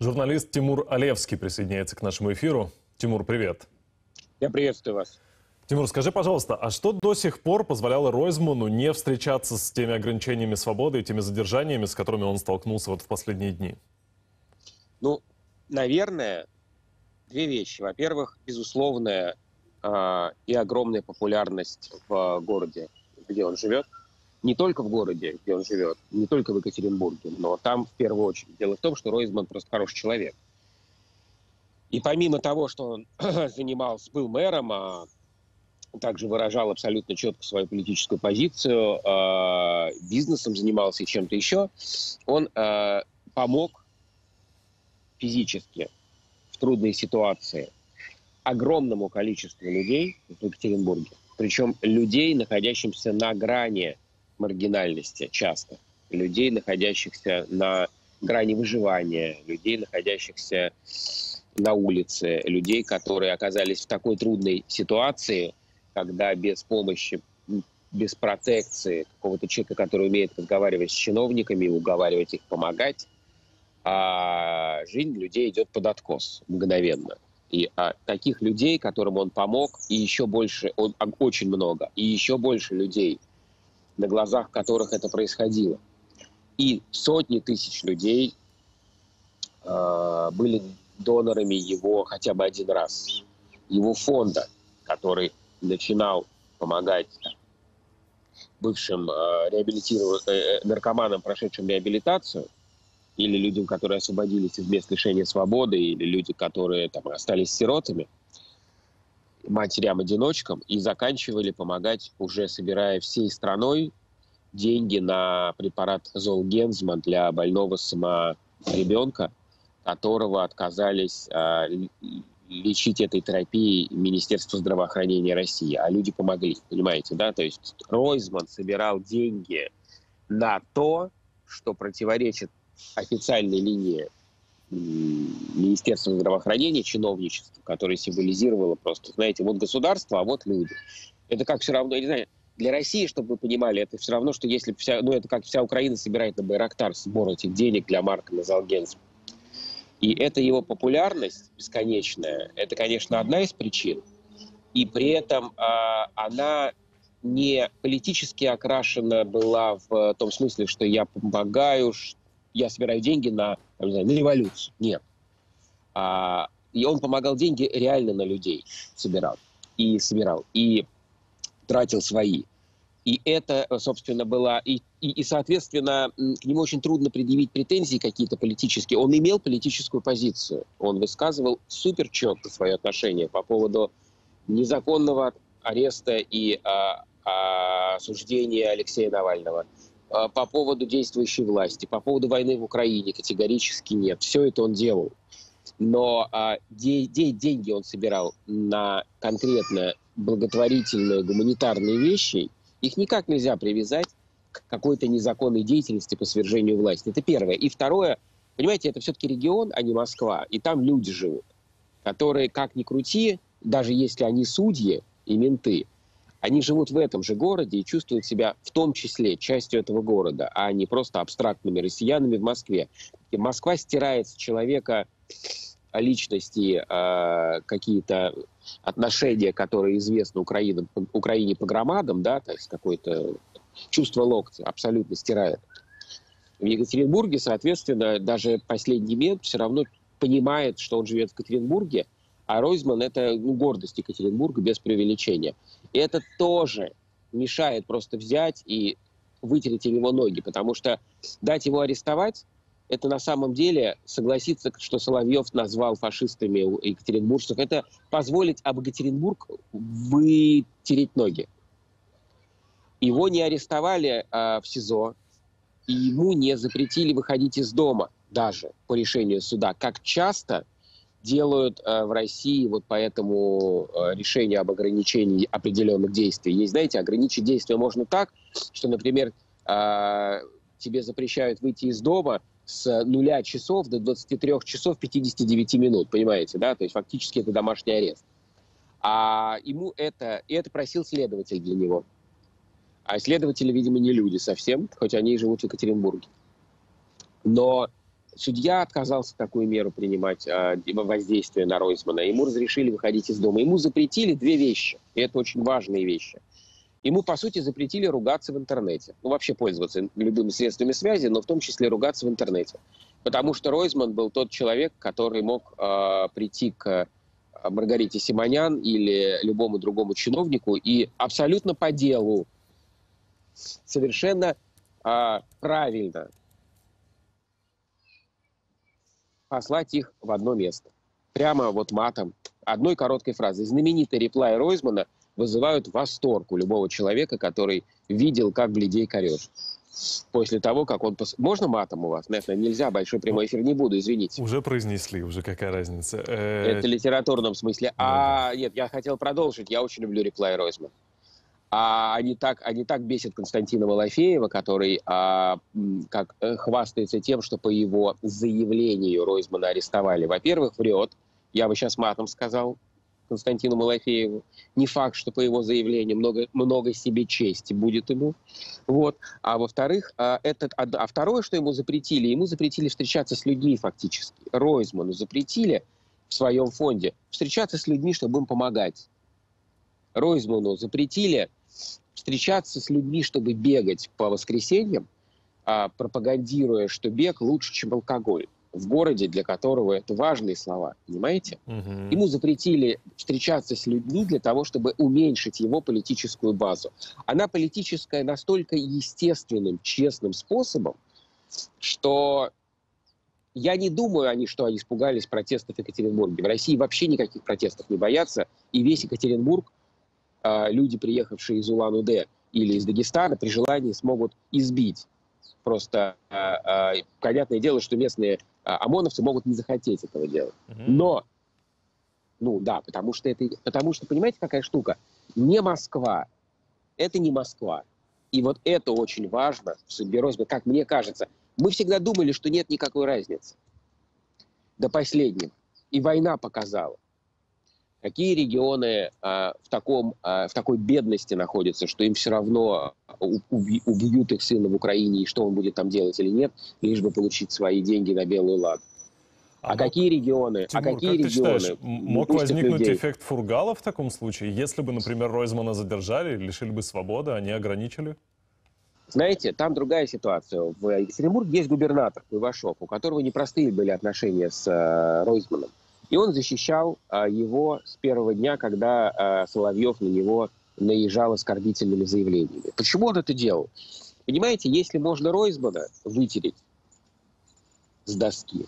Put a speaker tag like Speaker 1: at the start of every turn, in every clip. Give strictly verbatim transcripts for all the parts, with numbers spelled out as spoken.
Speaker 1: Журналист Тимур Алевский присоединяется к нашему эфиру. Тимур, привет.
Speaker 2: Я приветствую вас.
Speaker 1: Тимур, скажи, пожалуйста, а что до сих пор позволяло Ройзману не встречаться с теми ограничениями свободы и теми задержаниями, с которыми он столкнулся вот в последние дни?
Speaker 2: Ну, наверное, две вещи. Во-первых, безусловная э, и огромная популярность в городе, где он живет. Не только в городе, где он живет, не только в Екатеринбурге, но там в первую очередь. Дело в том, что Ройзман просто хороший человек. И помимо того, что он занимался, был мэром, а также выражал абсолютно четко свою политическую позицию, э, бизнесом занимался и чем-то еще, он э, помог физически в трудной ситуации огромному количеству людей в Екатеринбурге. Причем людей, находящихся на грани маргинальности часто. Людей, находящихся на грани выживания, людей, находящихся на улице, людей, которые оказались в такой трудной ситуации, когда без помощи, без протекции какого-то человека, который умеет разговаривать с чиновниками, уговаривать их помогать, а жизнь людей идет под откос мгновенно. И а, таких людей, которым он помог, и еще больше, он, очень много, и еще больше людей, на глазах которых это происходило. И сотни тысяч людей э, были донорами его хотя бы один раз. Его фонда, который начинал помогать бывшим э, реабилитиров... э, наркоманам, прошедшим реабилитацию, или людям, которые освободились из мест лишения свободы, или люди, которые там остались сиротами, матерям-одиночкам, и заканчивали помогать, уже собирая всей страной деньги на препарат Золгенсма для больного саморебенка, которого отказались э, лечить этой терапией Министерство здравоохранения России. А люди помогли, понимаете, да? То есть Ройзман собирал деньги на то, что противоречит официальной линии Министерства здравоохранения, чиновничества, которое символизировало просто, знаете, вот государство, а вот люди. Это как все равно, я не знаю, для России, чтобы вы понимали, это все равно, что если вся, ну это как вся Украина собирает на Байрактар сбор этих денег для Марка на Золгенсма. И это его популярность бесконечная, это, конечно, одна из причин. И при этом э, она не политически окрашена была в том смысле, что я помогаю, я собираю деньги на, не знаю, на революцию. Нет. А, и он помогал деньги реально на людей, собирал. И собирал. И тратил свои. И это, собственно, была... И, и, и, соответственно, к нему очень трудно предъявить претензии какие-то политические. Он имел политическую позицию. Он высказывал супер четко свое отношение по поводу незаконного ареста и а, а, осуждения Алексея Навального, а, по поводу действующей власти, по поводу войны в Украине категорически нет. Все это он делал. Но а, де, де, деньги он собирал на конкретно благотворительные гуманитарные вещи, их никак нельзя привязать к какой-то незаконной деятельности по свержению власти. Это первое. И второе, понимаете, это все-таки регион, а не Москва. И там люди живут, которые, как ни крути, даже если они судьи и менты, они живут в этом же городе и чувствуют себя в том числе частью этого города, а не просто абстрактными россиянами в Москве. И Москва стирает с человека личности, э, какие-то отношения, которые известны Украине, Украине по громадам, да, то есть какое-то чувство локтя абсолютно стирает. В Екатеринбурге, соответственно, даже последний мент все равно понимает, что он живет в Екатеринбурге, а Ройзман — это, ну, гордость Екатеринбурга без преувеличения. И это тоже мешает просто взять и вытереть его ноги, потому что дать его арестовать — это на самом деле согласиться, что Соловьев назвал фашистами екатеринбуржцев, это позволить об Екатеринбург вытереть ноги. Его не арестовали а, в СИЗО, и ему не запретили выходить из дома даже по решению суда, как часто делают а, в России вот по этому а, решению об ограничении определенных действий. Есть, знаете, ограничить действия можно так, что, например, а, тебе запрещают выйти из дома с нуля часов до двадцати трёх часов пятидесяти девяти минут, понимаете, да? То есть фактически это домашний арест. А ему это, и это просил следователь для него. А следователи, видимо, не люди совсем, хоть они и живут в Екатеринбурге. Но судья отказался такую меру принимать, э, воздействие на Ройзмана. Ему разрешили выходить из дома. Ему запретили две вещи, и это очень важные вещи. Ему, по сути, запретили ругаться в интернете. Ну, вообще пользоваться любыми средствами связи, но в том числе ругаться в интернете. Потому что Ройзман был тот человек, который мог э, прийти к Маргарите Симонян или любому другому чиновнику и абсолютно по делу, совершенно э, правильно послать их в одно место. Прямо вот матом, одной короткой фразой. Знаменитый реплай Ройзмана вызывают восторг у любого человека, который видел, как бледей корёж. После того, как он... Пос... Можно матом у вас? Наверное, нельзя. Большой прямой эфир не буду, извините.
Speaker 1: Уже произнесли, уже какая разница.
Speaker 2: Это в литературном смысле. А нет, я хотел продолжить. Я очень люблю реплай Ройзмана. А они так, они так бесят Константина Малафеева, который а, как, хвастается тем, что по его заявлению Ройзмана арестовали. Во-первых, врет. Я бы сейчас матом сказал Константину Малафееву. Не факт, что по его заявлению много, много себе чести будет ему. Вот. А во-вторых, а, этот, а, а второе, что ему запретили, ему запретили встречаться с людьми фактически. Ройзману запретили в своем фонде встречаться с людьми, чтобы им помогать. Ройзману запретили встречаться с людьми, чтобы бегать по воскресеньям, а, пропагандируя, что бег лучше, чем алкоголь. В городе, для которого это важные слова, понимаете?
Speaker 1: Угу.
Speaker 2: Ему запретили встречаться с людьми для того, чтобы уменьшить его политическую базу. Она политическая настолько естественным, честным способом, что я не думаю, они, что они испугались протестов в Екатеринбурге. В России вообще никаких протестов не боятся, и весь Екатеринбург э, люди, приехавшие из Улан-Удэ или из Дагестана, при желании смогут избить. Просто э, э, понятное дело, что местные ОМОНовцы могут не захотеть этого делать. Mm-hmm. Но, ну да, потому что это, потому что, понимаете, какая штука? Не Москва. Это не Москва. И вот это очень важно в судьбе Ройзмана, как мне кажется. Мы всегда думали, что нет никакой разницы. До последнего. И война показала, какие регионы а, в, таком, а, в такой бедности находятся, что им все равно убьют их сына в Украине, и что он будет там делать или нет, лишь бы получить свои деньги на белую ладу. А, а мог... какие регионы?
Speaker 1: Тимур,
Speaker 2: а какие
Speaker 1: как
Speaker 2: регионы?
Speaker 1: Считаешь, мог возникнуть людей? Эффект Фургала в таком случае, если бы, например, Ройзмана задержали, лишили бы свободы, а не ограничили?
Speaker 2: Знаете, там другая ситуация. В Екатеринбурге есть губернатор Куйвашов, у которого непростые были отношения с uh, Ройзманом. И он защищал а, его с первого дня, когда а, Соловьев на него наезжал оскорбительными заявлениями. Почему он это делал? Понимаете, если можно Ройзмана вытереть с доски,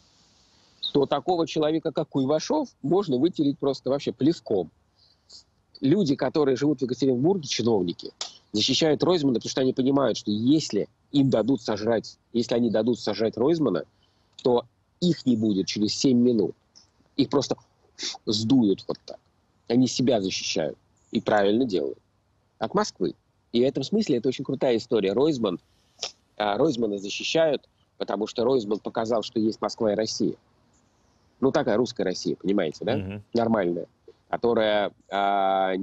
Speaker 2: то такого человека, как Куйвашов, можно вытереть просто вообще плевком. Люди, которые живут в Екатеринбурге, чиновники, защищают Ройзмана, потому что они понимают, что если им дадут сожрать, если они дадут сожрать Ройзмана, то их не будет через семь минут. Их просто сдуют вот так. Они себя защищают. И правильно делают. От Москвы. И в этом смысле это очень крутая история. Ройзман, а, Ройзмана защищают, потому что Ройзман показал, что есть Москва и Россия. Ну, такая русская Россия, понимаете, да? Mm-hmm. Нормальная. Которая, а,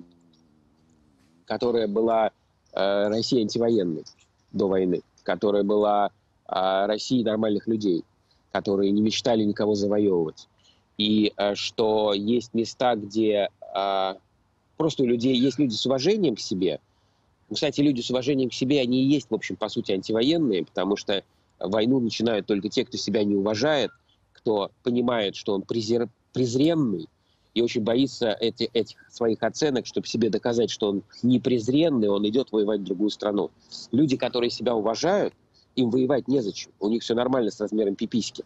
Speaker 2: которая была а, Россией антивоенной до войны. Которая была а, Россией нормальных людей. Которые не мечтали никого завоевывать. И а, что есть места, где а, просто у людей есть люди с уважением к себе. Кстати, люди с уважением к себе, они и есть, в общем, по сути, антивоенные, потому что войну начинают только те, кто себя не уважает, кто понимает, что он презер... презренный и очень боится эти, этих своих оценок, чтобы себе доказать, что он не презренный, он идет воевать в другую страну. Люди, которые себя уважают, им воевать незачем. У них все нормально с размером пиписьки.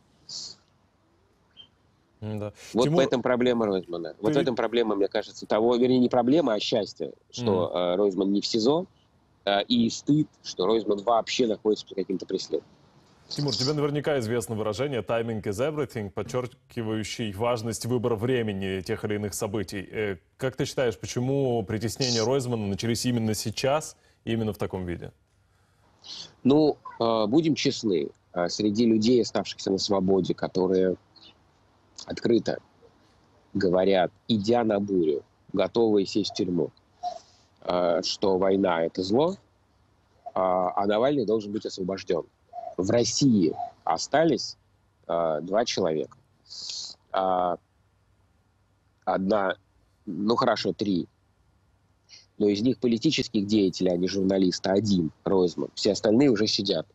Speaker 1: Да.
Speaker 2: Вот
Speaker 1: Тимур...
Speaker 2: в этом проблема Ройзмана.
Speaker 1: Ты...
Speaker 2: Вот в этом проблема, мне кажется, того, вернее, не проблема, а счастье, что mm. э, Ройзман не в СИЗО, э, и стыд, что Ройзман вообще находится под каким-то преследованием.
Speaker 1: Тимур, тебе наверняка известно выражение «timing is everything», подчеркивающий важность выбора времени тех или иных событий. Э, как ты считаешь, почему притеснения Ройзмана начались именно сейчас, именно в таком виде?
Speaker 2: Ну, э, будем честны, э, среди людей, оставшихся на свободе, которые открыто говорят, идя на бурю, готовые сесть в тюрьму, что война — это зло, а Навальный должен быть освобожден. В России Остались э, два человека. А, одна, ну хорошо, три. Но из них политических деятелей, а не журналиста, один, Ройзман. Все остальные уже сидят.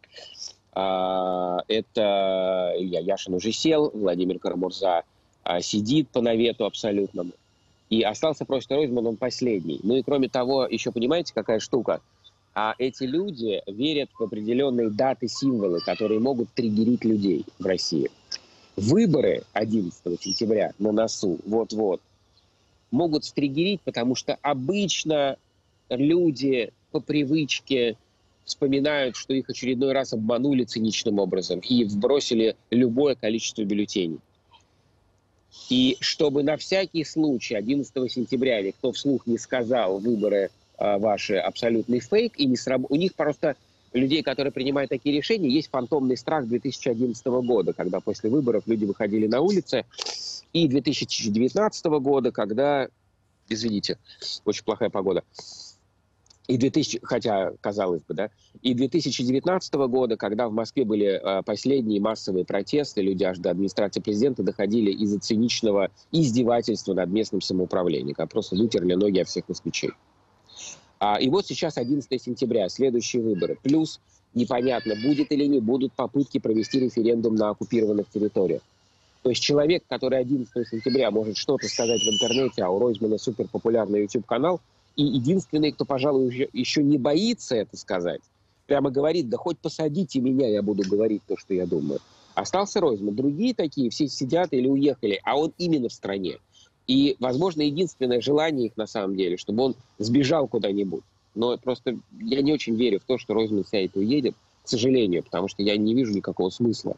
Speaker 2: А, это Илья Яшин уже сел, Владимир Карамурза а, сидит по навету абсолютному. И остался просто Ройзман, он последний. Ну и кроме того, еще понимаете, какая штука? А эти люди верят в определенные даты, символы, которые могут триггерить людей в России. Выборы одиннадцатого сентября на носу, вот-вот, могут стриггерить, потому что обычно люди по привычке вспоминают, что их очередной раз обманули циничным образом и вбросили любое количество бюллетеней. И чтобы на всякий случай одиннадцатого сентября никто вслух не сказал, выборы а, ваши абсолютный фейк, и не сраб... у них просто, людей, которые принимают такие решения, есть фантомный страх две тысячи одиннадцатого года, когда после выборов люди выходили на улицы, и две тысячи девятнадцатого года, когда, извините, очень плохая погода, и две тысячи, хотя, казалось бы, да, и две тысячи девятнадцатого года, когда в Москве были э, последние массовые протесты, люди аж до администрации президента доходили из-за циничного издевательства над местным самоуправлением, когда просто вытерли ноги от всех москвичей. А, и вот сейчас одиннадцатого сентября, следующие выборы. Плюс непонятно, будет или не будут попытки провести референдум на оккупированных территориях. То есть человек, который одиннадцатого сентября может что-то сказать в интернете, а у Ройзмана суперпопулярный YouTube-канал, и единственный, кто, пожалуй, еще не боится это сказать, прямо говорит, да хоть посадите меня, я буду говорить то, что я думаю. Остался Ройзман. Другие такие все сидят или уехали, а он именно в стране. И, возможно, единственное желание их на самом деле, чтобы он сбежал куда-нибудь. Но просто я не очень верю в то, что Ройзман сядет и уедет, к сожалению, потому что я не вижу никакого смысла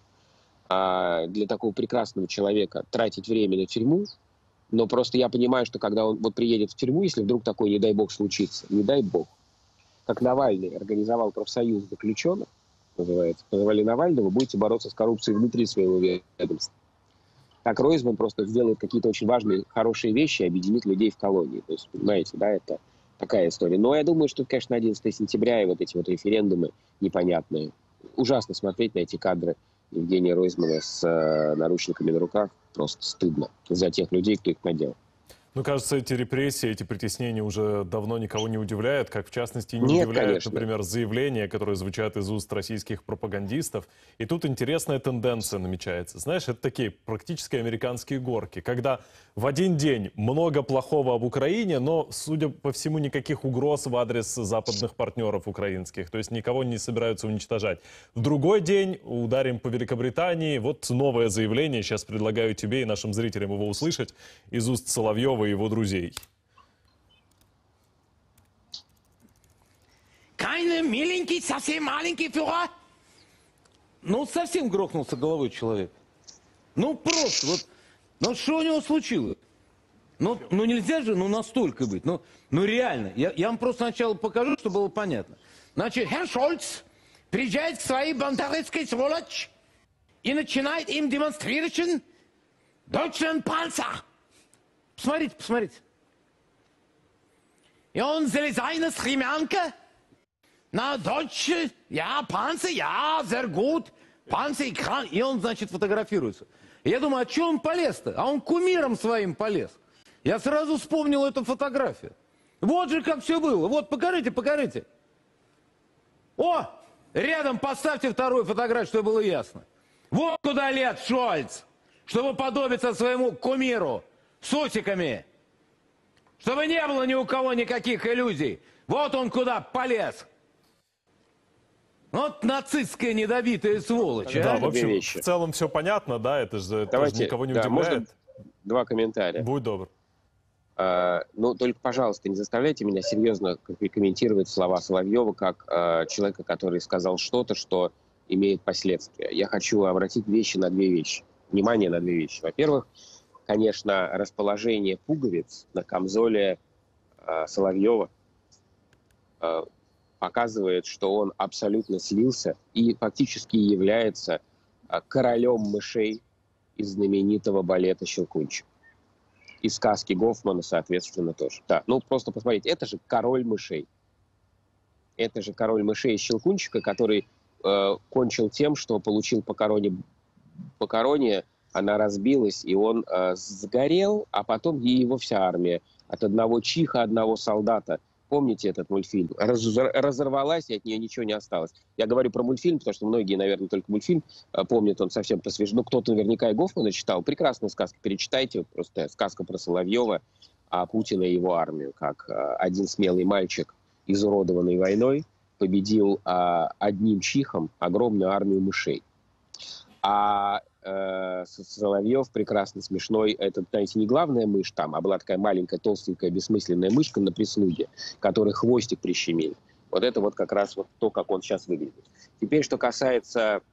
Speaker 2: а, для такого прекрасного человека тратить время на тюрьму. Но просто я понимаю, что когда он вот приедет в тюрьму, если вдруг такое, не дай бог, случится, не дай бог, как Навальный организовал профсоюз заключенных, называется, позвали Навального, вы будете бороться с коррупцией внутри своего ведомства. Так Ройзман просто сделает какие-то очень важные, хорошие вещи и объединит людей в колонии. То есть, понимаете, да, это такая история. Но я думаю, что, конечно, одиннадцатого сентября и вот эти вот референдумы непонятные. Ужасно смотреть на эти кадры Евгения Ройзмана с э, наручниками на руках. Просто стыдно за тех людей, кто их наделал.
Speaker 1: Ну, кажется, эти репрессии, эти притеснения уже давно никого не удивляют, как, в частности, не
Speaker 2: Нет,
Speaker 1: удивляют,
Speaker 2: конечно.
Speaker 1: например, заявления, которые звучат из уст российских пропагандистов. И тут интересная тенденция намечается. Знаешь, это такие практически американские горки, когда в один день много плохого об Украине, но, судя по всему, никаких угроз в адрес западных партнеров украинских. То есть никого не собираются уничтожать. В другой день ударим по Великобритании. Вот новое заявление. Сейчас предлагаю тебе и нашим зрителям его услышать из уст Соловьева и его друзей.
Speaker 3: Keine миленький, совсем маленький фюрер. Ну, совсем грохнулся головой человек. Ну, просто, вот, ну, что у него случилось? Ну, ну нельзя же, ну, настолько быть. Ну, ну реально, я, я вам просто сначала покажу, чтобы было понятно. Значит, Herr Scholz приезжает к своей бандеровской сволочь и начинает им демонстрировать Deutschland Panzer. Посмотрите, посмотрите. И он залезает на стремянка, на Deutsche, ja, Panzer, ja, sehr gut, Panzer, экран. И он, значит, фотографируется. И я думаю, а что он полез-то? А он кумиром своим полез. Я сразу вспомнил эту фотографию. Вот же как все было. Вот, покажите, покажите. О, рядом поставьте вторую фотографию, чтобы было ясно. Вот куда лет Шольц, чтобы подобиться своему кумиру. С усиками. Чтобы не было ни у кого никаких иллюзий. Вот он куда полез. Вот нацистская недобитая сволочь.
Speaker 1: Да,
Speaker 3: а?
Speaker 1: в общем, в целом все понятно, да, это же
Speaker 2: Давайте,
Speaker 1: тоже никого не
Speaker 2: да,
Speaker 1: удивляет.
Speaker 2: можно два комментария.
Speaker 1: Будь добр.
Speaker 2: А, ну, только, пожалуйста, не заставляйте меня серьезно комментировать слова Соловьева как а, человека, который сказал что-то, что имеет последствия. Я хочу обратить вещи на две вещи. Внимание на две вещи. Во-первых, конечно, расположение пуговиц на камзоле э, Соловьева э, показывает, что он абсолютно слился и фактически является э, королем мышей из знаменитого балета «Щелкунчик». И сказки Гофмана, соответственно, тоже. Да, ну просто посмотрите, это же король мышей. Это же король мышей из «Щелкунчика», который э, кончил тем, что получил по короне, по короне, она разбилась, и он э, сгорел, а потом и его вся армия от одного чиха, одного солдата. Помните этот мультфильм? Раз, разорвалась, и от нее ничего не осталось. Я говорю про мультфильм, потому что многие, наверное, только мультфильм э, помнят, он совсем посвежен. Ну, кто-то наверняка и Гофмана читал. Прекрасная сказка, перечитайте. Просто сказка про Соловьева, о Путина и его армию. Как э, один смелый мальчик, изуродованный войной, победил э, одним чихом огромную армию мышей. А э, Соловьев прекрасно смешной. Это, знаете, не главная мышь там, а была такая маленькая, толстенькая, бессмысленная мышка на прислуге, которой хвостик прищемили. Вот это вот как раз вот то, как он сейчас выглядит. Теперь, что касается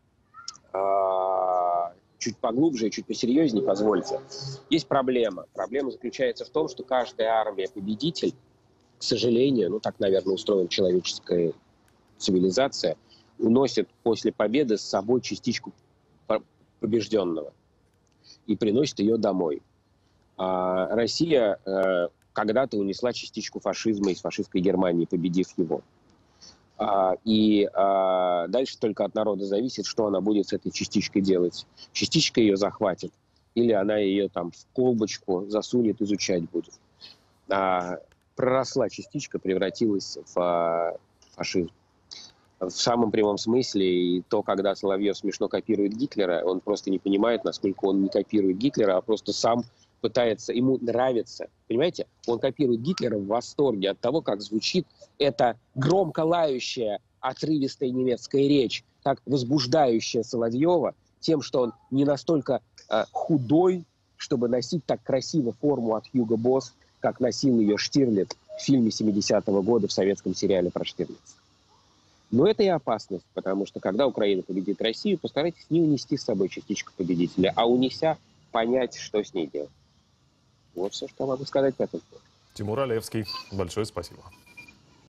Speaker 2: э, чуть поглубже и чуть посерьезнее, позвольте. Есть проблема. Проблема заключается в том, что каждая армия-победитель, к сожалению, ну так, наверное, устроена человеческая цивилизация, уносит после победы с собой частичку побежденного и приносит ее домой. А Россия э, когда-то унесла частичку фашизма из фашистской Германии, победив его. А, и а, дальше только от народа зависит, что она будет с этой частичкой делать. Частичка ее захватит, или она ее там в колбочку засунет, изучать будет. А, проросла частичка, превратилась в а, фашизм. В самом прямом смысле, и то, когда Соловьев смешно копирует Гитлера, он просто не понимает, насколько он не копирует Гитлера, а просто сам пытается, ему нравится. Понимаете? Он копирует Гитлера в восторге от того, как звучит эта громко лающая, отрывистая немецкая речь, так возбуждающая Соловьева тем, что он не настолько э, худой, чтобы носить так красиво форму от Хьюго Босс, как носил ее Штирлиц в фильме семидесятого года в советском сериале про Штирлица. Но это и опасность, потому что когда Украина победит Россию, постарайтесь не унести с собой частичку победителя, а унеся, понять, что с ней делать. Вот все, что я могу сказать по этому поводу.
Speaker 1: Тимур Олевский, большое спасибо.